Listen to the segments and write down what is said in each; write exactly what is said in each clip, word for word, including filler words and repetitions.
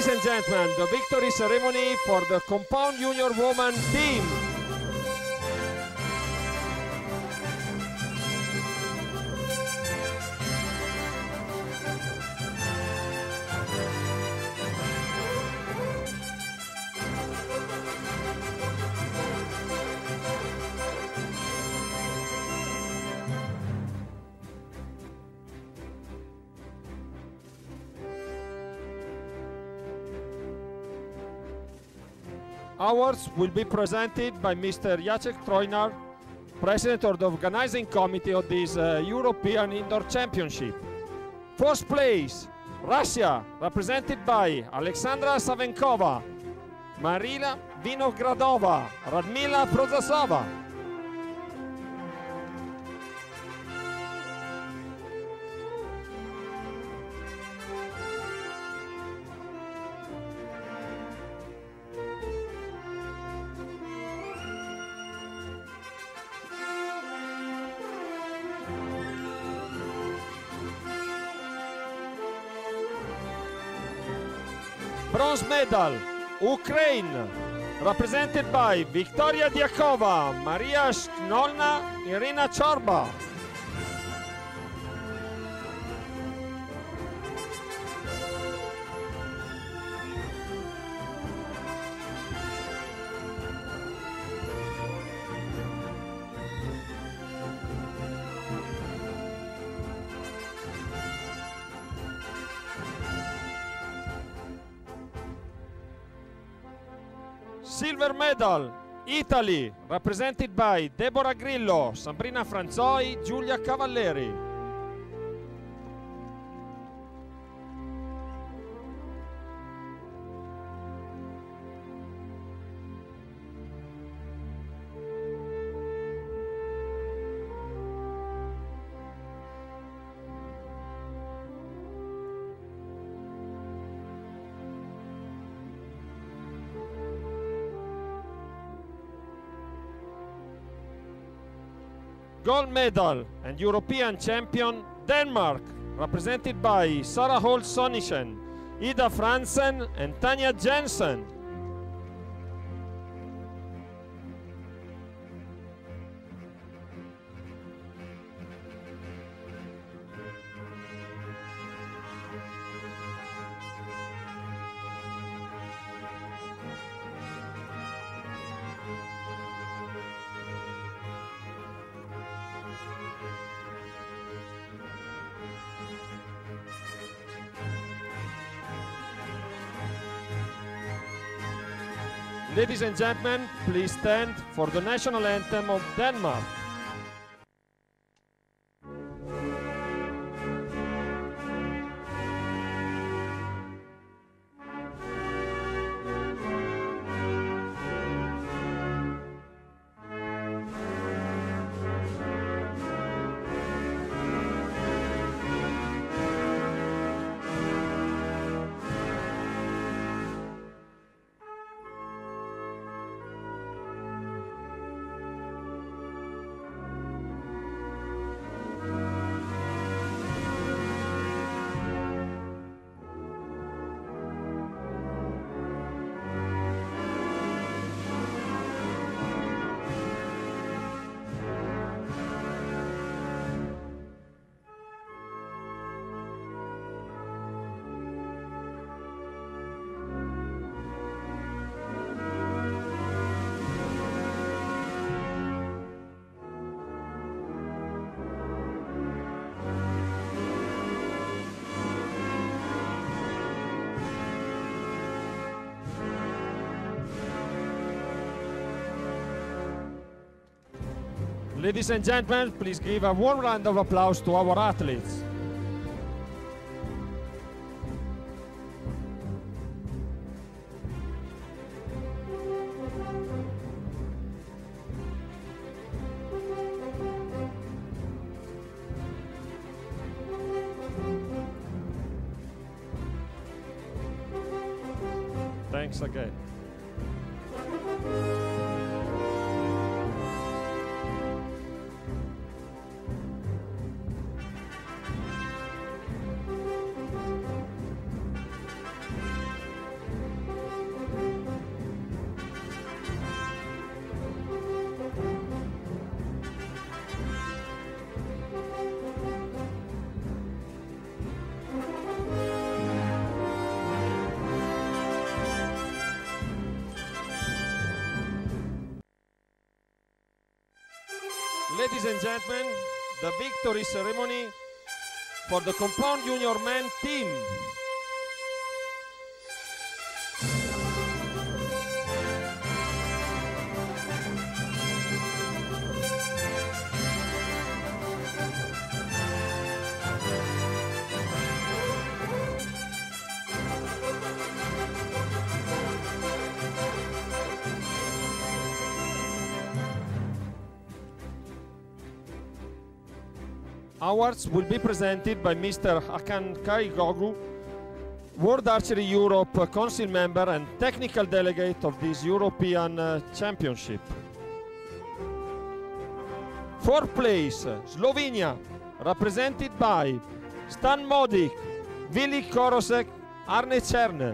Ladies and gentlemen, the victory ceremony for the Compound Junior Woman team. Awards will be presented by Mister Jacek Trojnar, President of the Organizing Committee of this uh, European Indoor Championship. First place, Russia, represented by Alexandra Savenkova, Marina Vinogradova, Radmila Prozasova. Bronze medal, Ukraine, represented by Victoria Diakova, Maria Shknolna, Irina Chorba. Silver medal, Italy, represented by Deborah Grillo, Sabrina Franzoi, Giulia Cavalleri. Gold medal and European champion Denmark, represented by Sarah Holt Sonnischen, Ida Fransen and Tanja Jensen. Ladies and gentlemen, please stand for the national anthem of Denmark. Ladies and gentlemen, please give a warm round of applause to our athletes. Thanks again. Ladies and gentlemen, the victory ceremony for the Compound Junior Men team. Awards will be presented by Mister Hakan Kaigoglu, World Archery Europe Council member and technical delegate of this European uh, Championship. Fourth place, Slovenia, represented by Stan Modik, Vili Korosek, Arne Černe.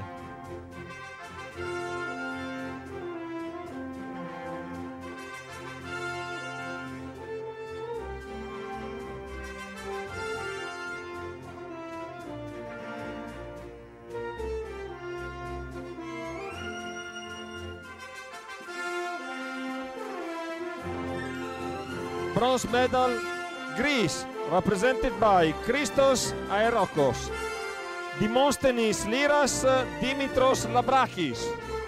Bronze medal, Greece, represented by Christos Aerokos, Demosthenes Liras, Dimitros Labrakis.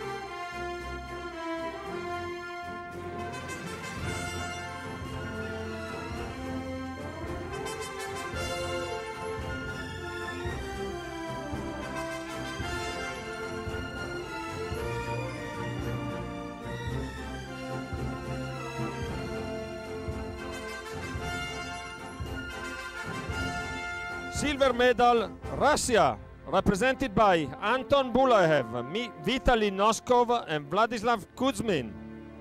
Silver medal, Russia, represented by Anton Bulaev, Vitaly Noskov and Vladislav Kuzmin.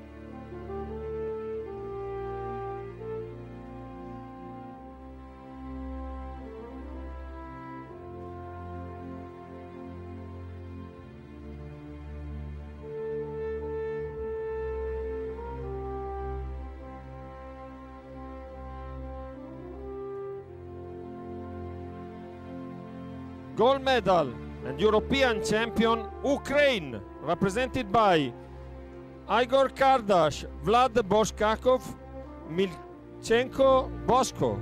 Gold medal and European champion, Ukraine, represented by Igor Kardash, Vlad Boshkakov, Milchenko Bosko.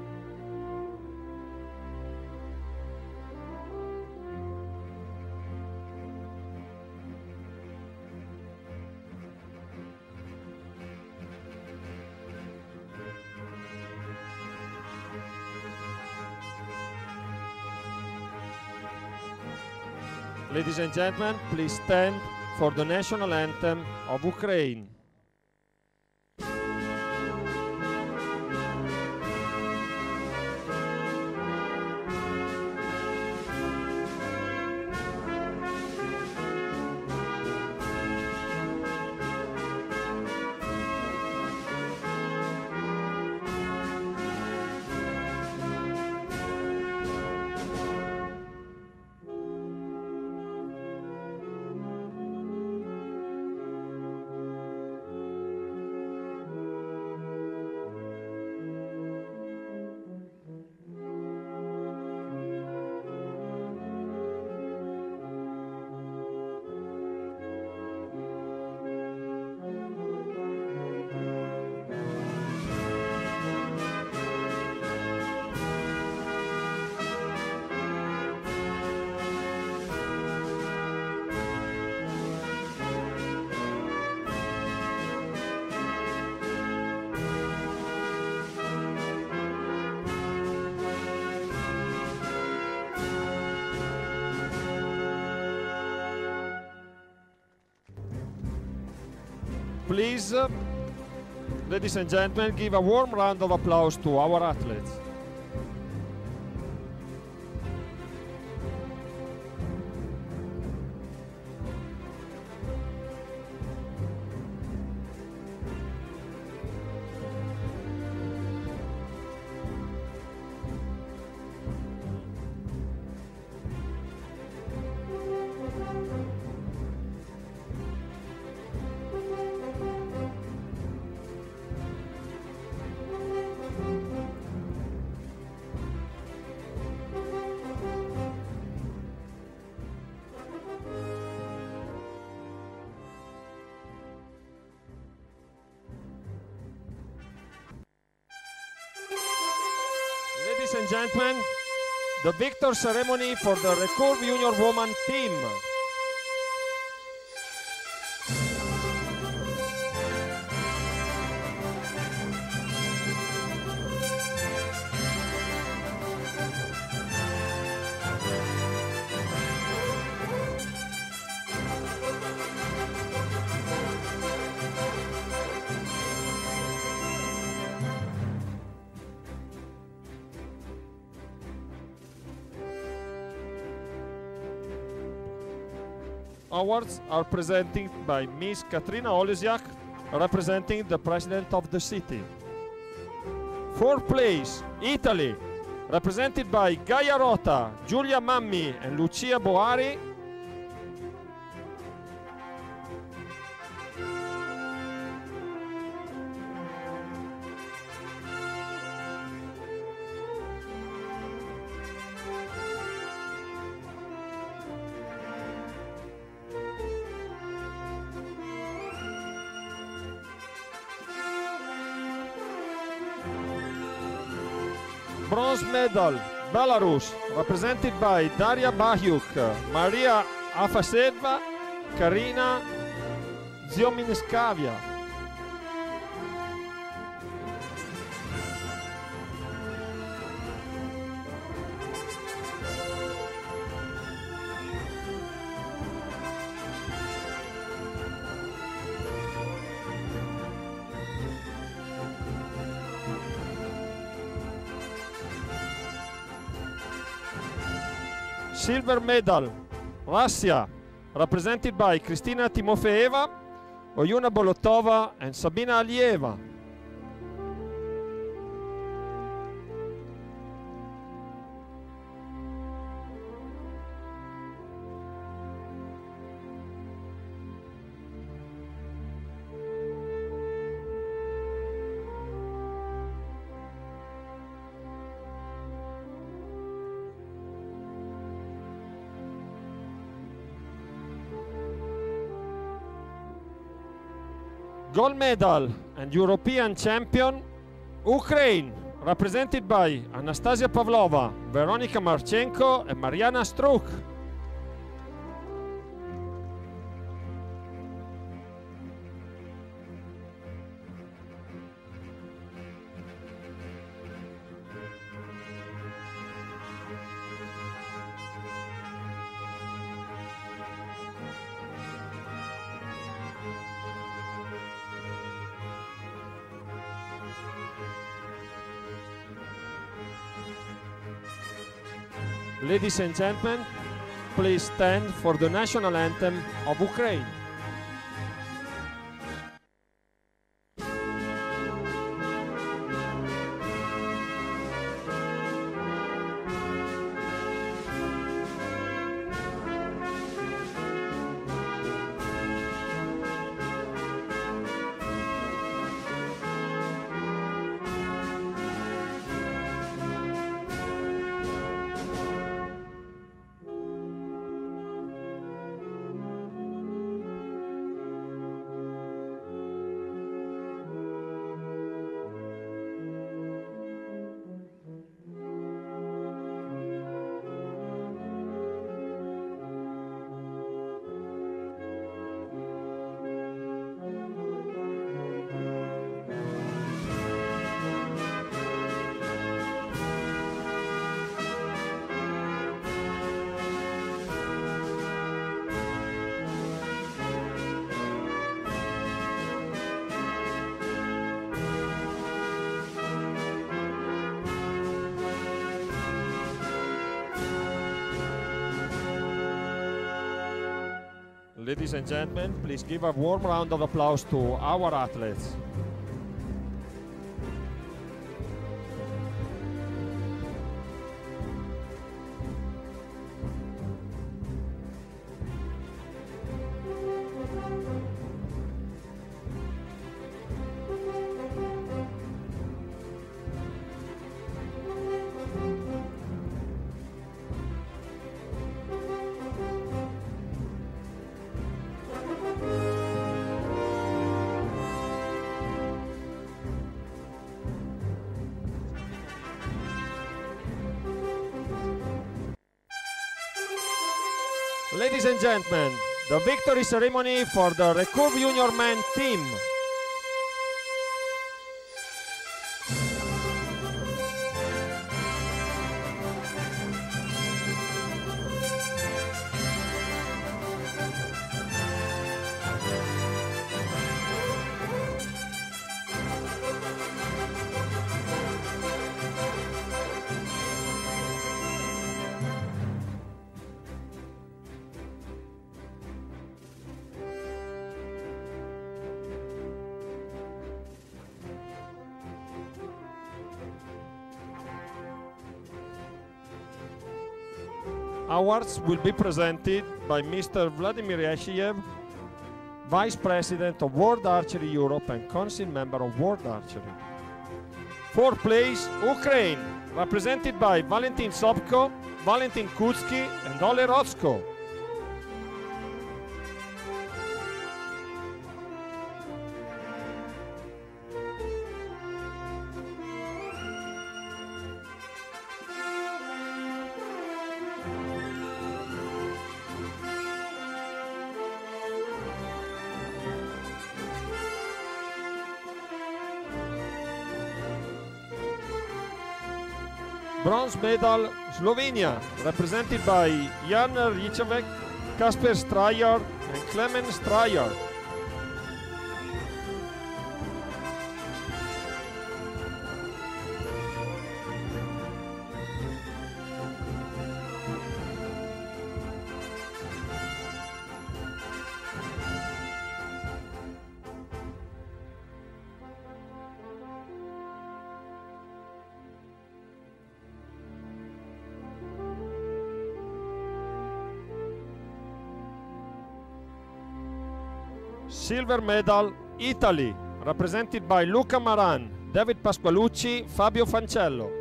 Ladies and gentlemen, please stand for the national anthem of Ukraine. Please, uh, ladies and gentlemen, give a warm round of applause to our athletes. Ladies and gentlemen, the victor ceremony for the recurve junior woman team. Awards are presented by Miss Katrina Olesiak, representing the President of the city. Fourth place, Italy, represented by Gaia Rota, Giulia Mammi and Lucia Boari. Bronze medal, Belarus, represented by Daria Bahyuk, Maria Afasedva, Karina Ziominskavia. Silver medal, Russia, represented by Kristina Timofeeva, Oyuna Bolotova and Sabina Alieva. Gold medal and European champion, Ukraine, represented by Anastasia Pavlova, Veronika Marchenko and Mariana Struk. Ladies and gentlemen, please stand for the national anthem of Ukraine. Ladies and gentlemen, please give a warm round of applause to our athletes. Ladies and gentlemen, the victory ceremony for the Recurve Junior Men team. Awards will be presented by Mister Vladimir Yashiev, Vice President of World Archery Europe and Council Member of World Archery. Fourth place, Ukraine, represented by Valentin Sobko, Valentin Kutsky and Ole Rotsko. Bronze medal, Slovenia, represented by Jan Ričevek, Kasper Strajar and Klemen Strajar. Silver medal, Italy, represented by Luca Maran, David Pasqualucci, Fabio Fancello.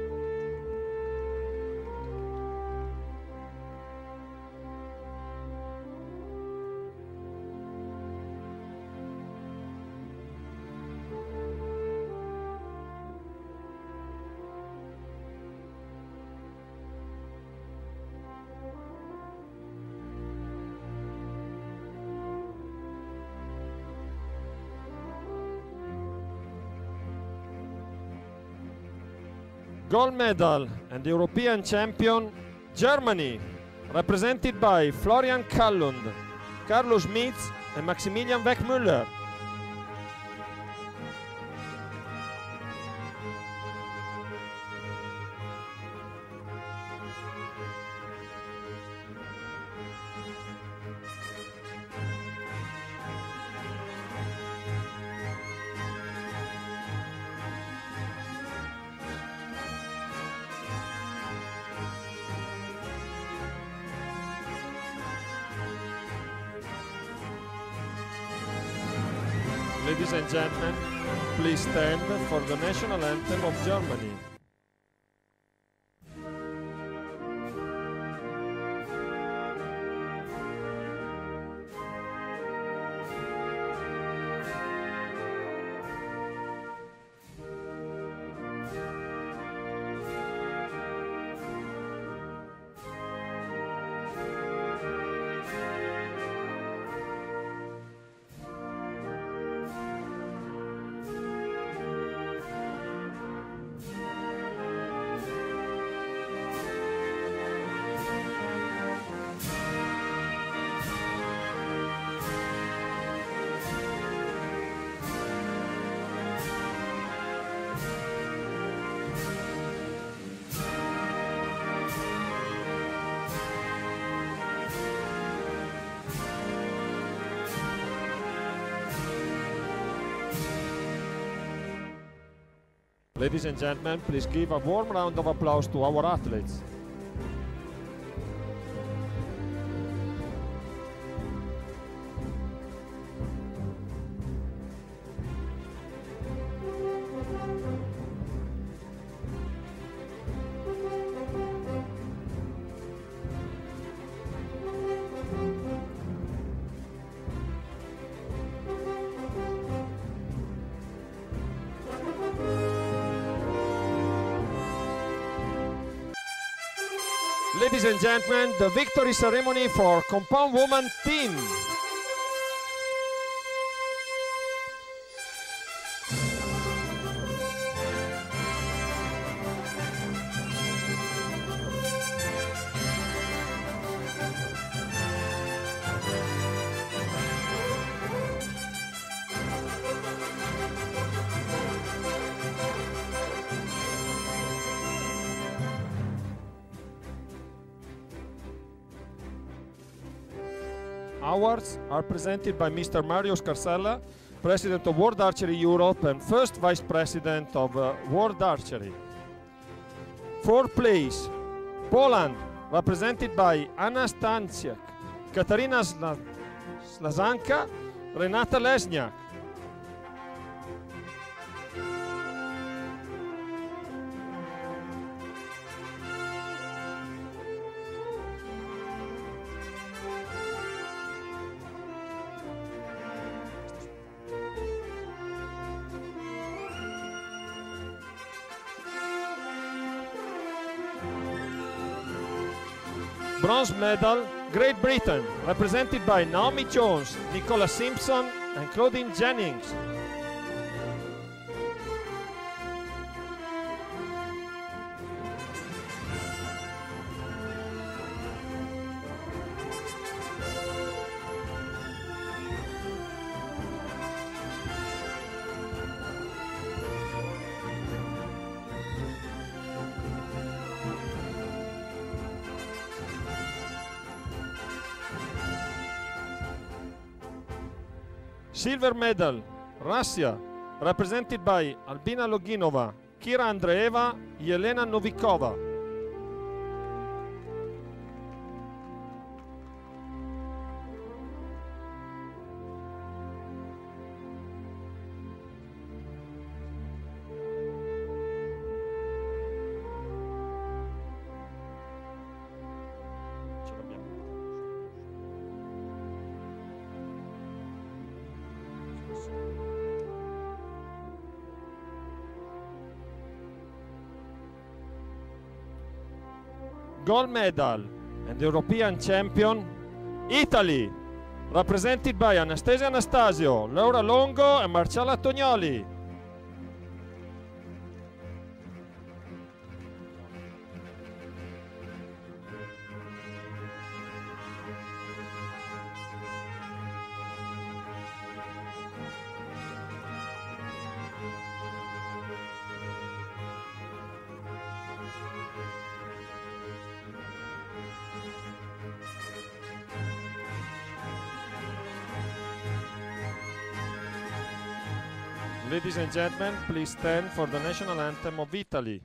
Gold medal and European champion, Germany, represented by Florian Kallund, Carlos Mitz and Maximilian Weckmüller. Ladies and gentlemen, please stand for the national anthem of Germany. Ladies and gentlemen, please give a warm round of applause to our athletes. Ladies and gentlemen, the victory ceremony for Compound Woman team. Awards are presented by Mister Mario Scarsella, President of World Archery Europe and first Vice President of uh, World Archery. Fourth place, Poland, represented by Anna Stanciak, Katarina Sla Slazanka, Renata Lesniak. Bronze medal, Great Britain, represented by Naomi Jones, Nicola Simpson and Claudine Jennings. Silver medal, Russia, represented by Albina Loginova, Kira Andreeva, Yelena Novikova. Gold medal and European champion, Italy, represented by Anastasia Anastasio, Laura Longo and Marcella Tognoli. Ladies and gentlemen, please stand for the national anthem of Italy.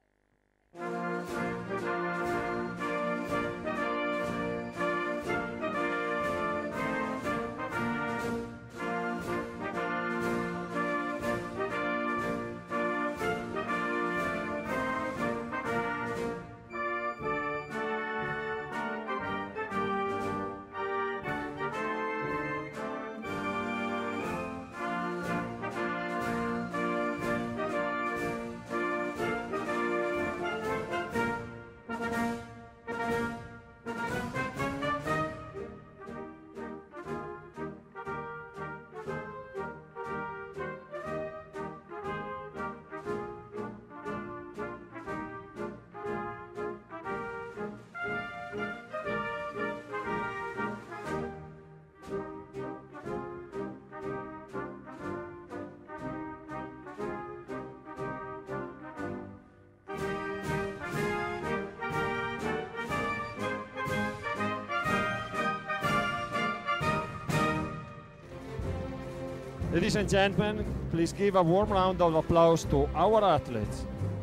Ladies and gentlemen, please give a warm round of applause to our athletes.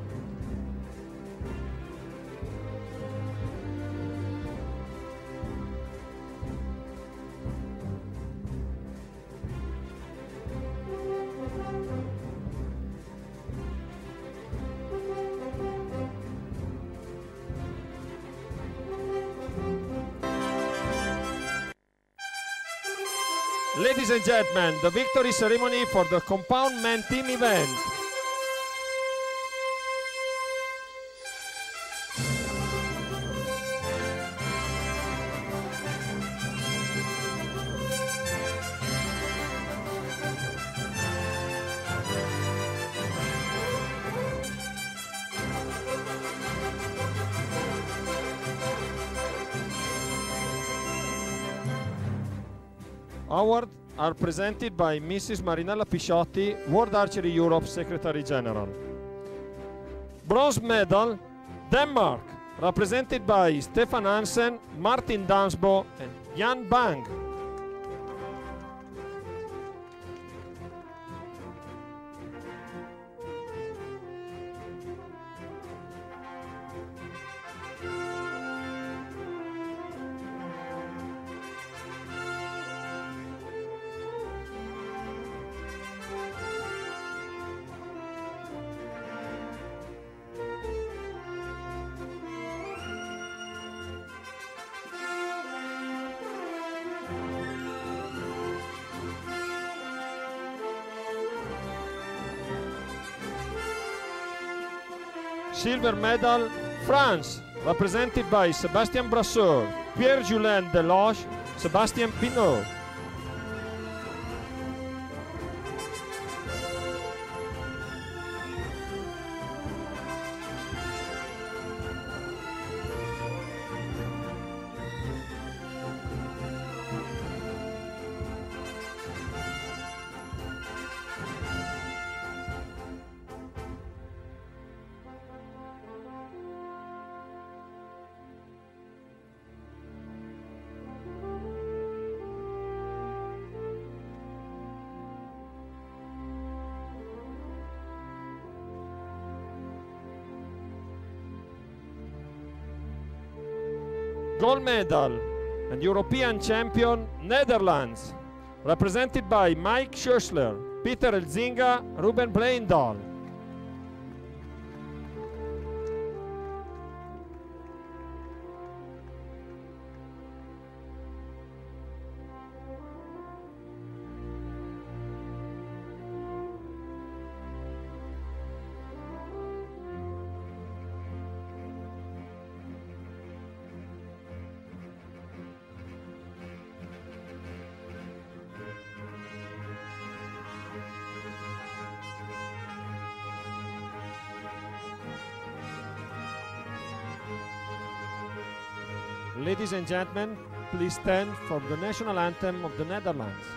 Ladies and gentlemen, the victory ceremony for the Compound Men team event. Awards are presented by Missus Marinella Pisciotti, World Archery Europe Secretary General. Bronze medal, Denmark, represented by Stefan Hansen, Martin Dansbo and Jan Bang. Silver medal, France, represented by Sébastien Brasseur, Pierre-Julien Deloche, Sébastien Pinot. Gold medal and European champion, Netherlands, represented by Mike Schuessler, Peter Elzinga, Ruben Bleindal. Ladies and gentlemen, please stand for the national anthem of the Netherlands.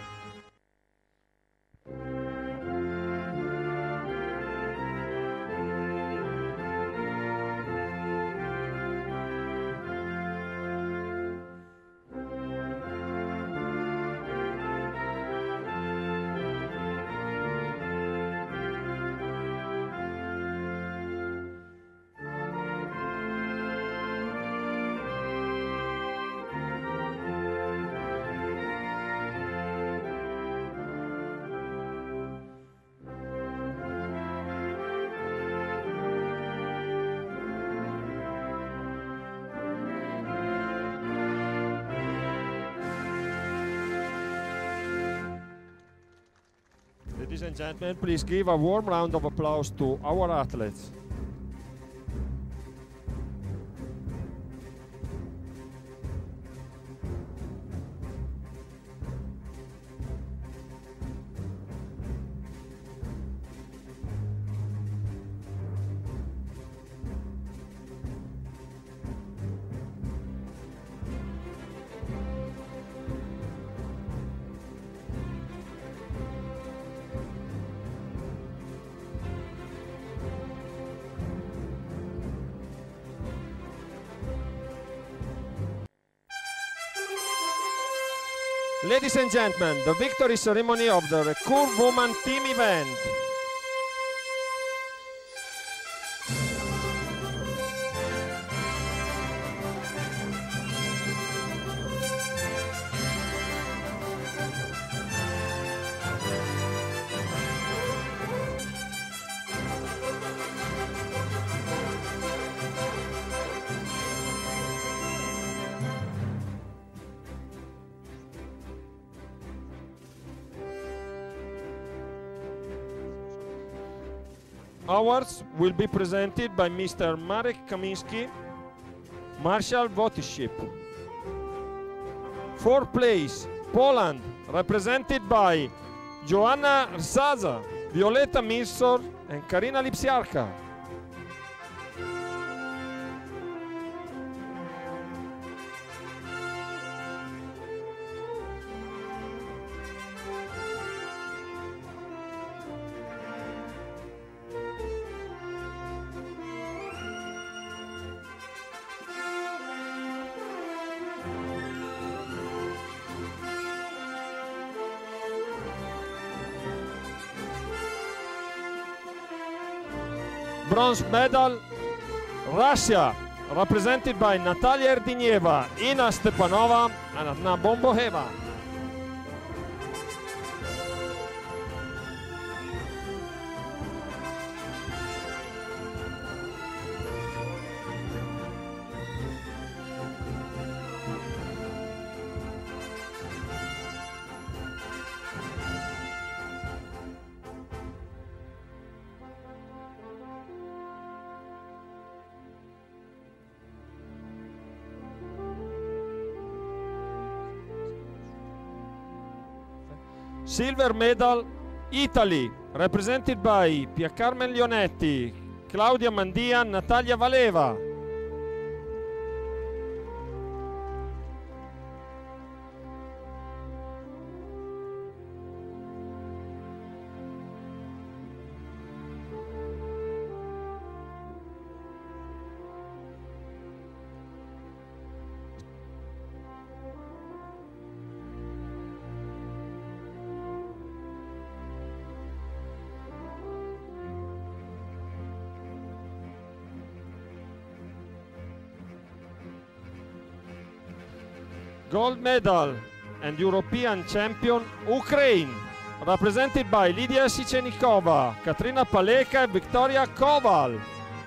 Ladies and gentlemen, please give a warm round of applause to our athletes. Ladies and gentlemen, the victory ceremony of the Recurve Woman Team event. Awards will be presented by Mister Marek Kamiński, Marshal Wojtyszczyk. Fourth place, Poland, represented by Joanna Rzaza, Violeta Milsor and Karina Lipsiarka. Bronze medal, Russia, represented by Natalia Erdinieva, Ina Stepanova, and Anna Bomboheva. Silver medal, Italy, represented by Pia Carmen Leonetti, Claudia Mandia, Natalia Valeva. Gold medal and European champion, Ukraine, represented by Lydia Sichenikova, Katrina Paleka and Victoria Koval.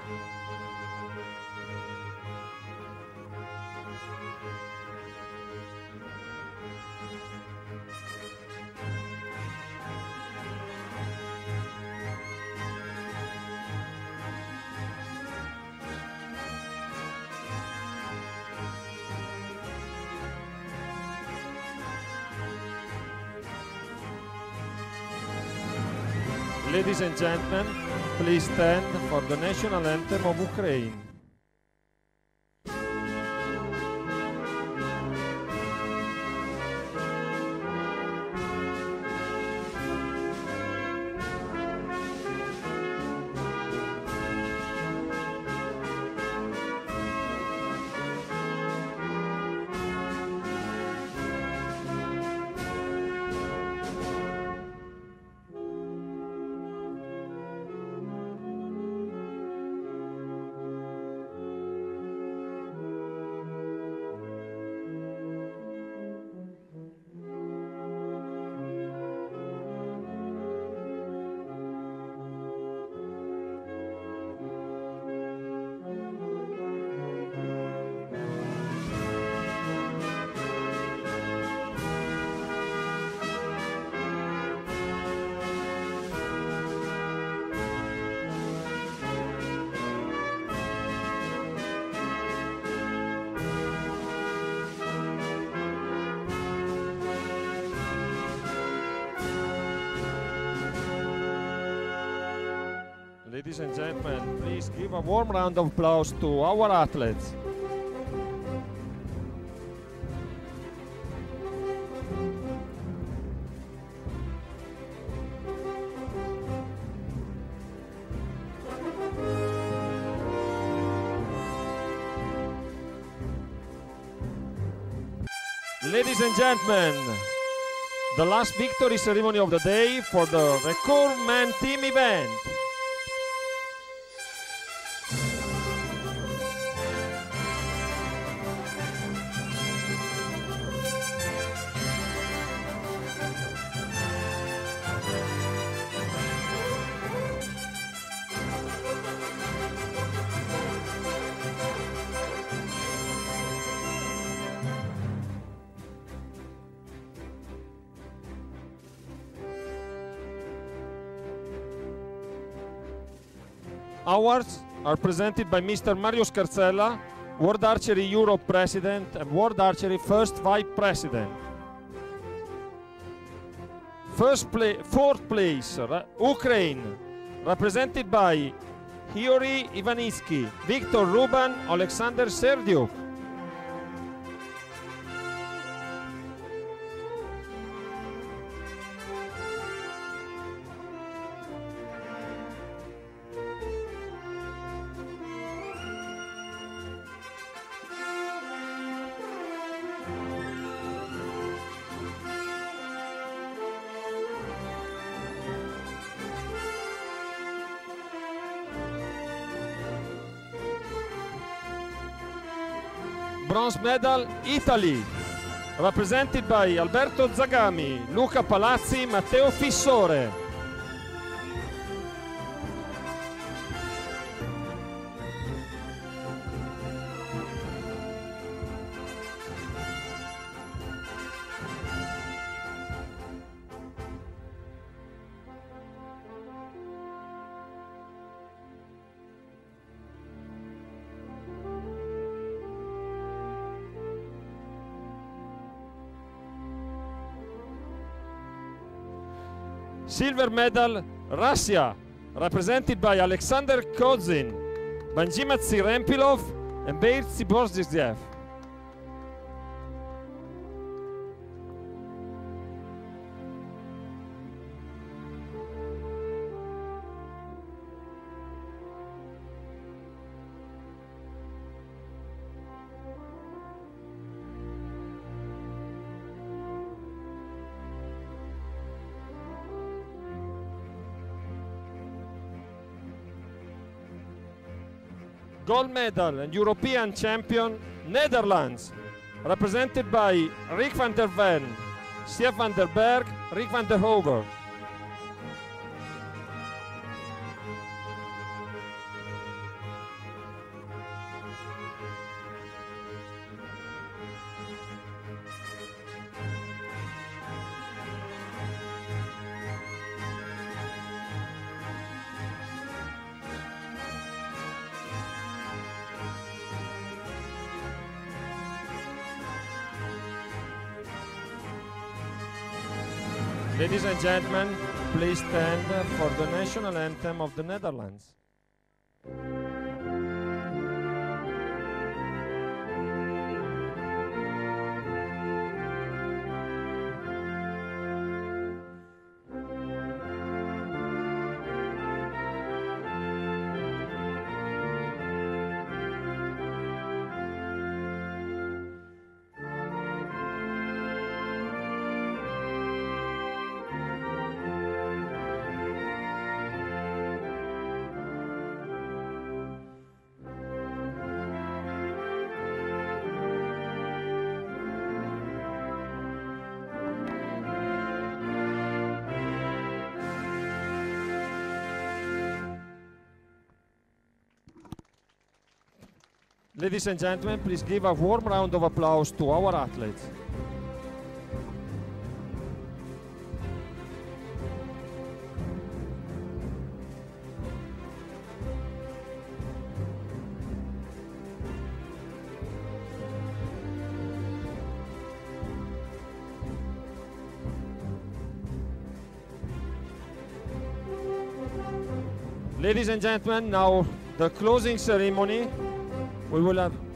Ladies and gentlemen, please stand for the national anthem of Ukraine. Ladies and gentlemen, please give a warm round of applause to our athletes. Ladies and gentlemen, the last victory ceremony of the day for the recruitment team event. Awards are presented by Mister Mario Scarzella, World Archery Europe President and World Archery First Vice President. First pla fourth place, Ukraine, represented by Hyori Ivanitsky, Viktor Ruban, Alexander Serdyuk. bronze medal, Italy, represented by Alberto Zagami, Luca Palazzi, Matteo Fissore. Silver medal, Russia, represented by Alexander Kozin, Benjamin Tsirempilov, and Beir Tsiborzhiev. Gold medal and European champion, Netherlands, represented by Rick van der Ven, Stef van der Berg, Rick van der Hover. Ladies and gentlemen, please stand for the national anthem of the Netherlands. Ladies and gentlemen, please give a warm round of applause to our athletes. Ladies and gentlemen, now the closing ceremony. We will have